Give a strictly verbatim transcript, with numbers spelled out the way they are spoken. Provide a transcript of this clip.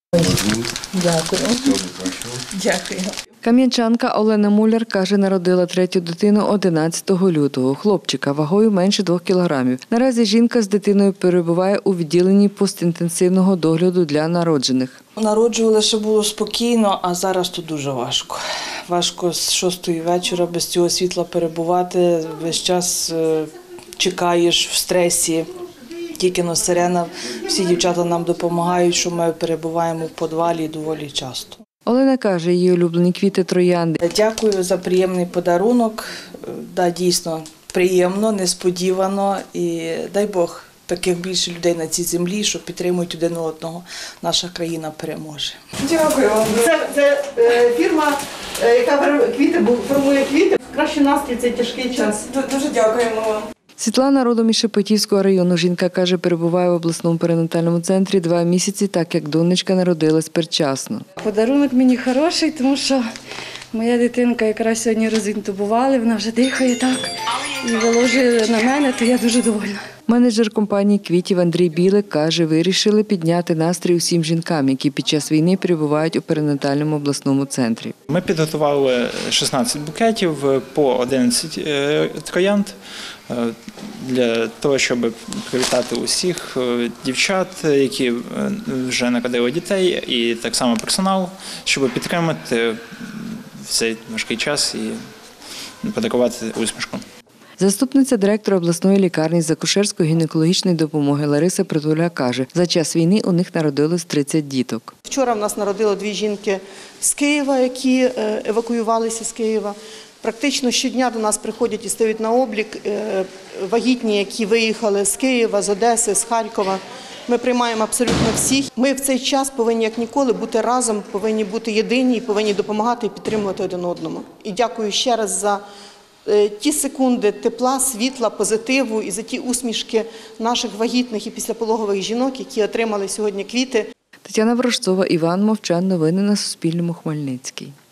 Дякую. Дякую. Кам'янчанка Олена Муляр каже, народила третю дитину одинадцятого лютого. Хлопчика вагою менше двох кілограмів. Наразі жінка з дитиною перебуває у відділенні постінтенсивного догляду для народжених. Народжували, що було спокійно, а зараз тут дуже важко. Важко з шостої вечора без цього світла перебувати, весь час чекаєш в стресі. Тільки на сирена, всі дівчата нам допомагають, що ми перебуваємо в підвалі доволі часто. Олена каже, її улюблені квіти – троянди. Дякую за приємний подарунок. Да, дійсно, приємно, несподівано. І дай Бог, таких більше людей на цій землі, що підтримують один одного. Наша країна переможе. Дякую вам. Це, це е, фірма, е, яка квіти, формує квіти. Кращий настрій – це тяжкий час. Дуже дякуємо вам. Світлана родом із Шепетівського району. Жінка каже, перебуває в обласному перинатальному центрі два місяці, так як донечка народилась передчасно. Подарунок мені хороший, тому що моя дитинка якраз сьогодні розінтубували, вона вже дихає так і виложили на мене, то я дуже довольна. Менеджер компанії квітів Андрій Білик каже, вирішили підняти настрій усім жінкам, які під час війни перебувають у перинатальному обласному центрі. Ми підготували шістнадцять букетів по одинадцять троянд для того, щоб привітати усіх дівчат, які вже народили дітей, і так само персонал, щоб підтримати в цей важкий час і подарувати усмішку. Заступниця директора обласної лікарні з акушерсько-гінекологічної допомоги Лариса Притуля каже, за час війни у них народилось тридцять діток. Вчора в нас народило дві жінки з Києва, які евакуювалися з Києва. Практично щодня до нас приходять і стають на облік вагітні, які виїхали з Києва, з Одеси, з Харкова. Ми приймаємо абсолютно всіх. Ми в цей час повинні, як ніколи, бути разом, повинні бути єдині, повинні допомагати і підтримувати один одному. І дякую ще раз за ті секунди тепла, світла, позитиву і за ті усмішки наших вагітних і післяпологових жінок, які отримали сьогодні квіти. Тетяна Ворожцова, Іван Мовчан. Новини на Суспільному. Хмельницький.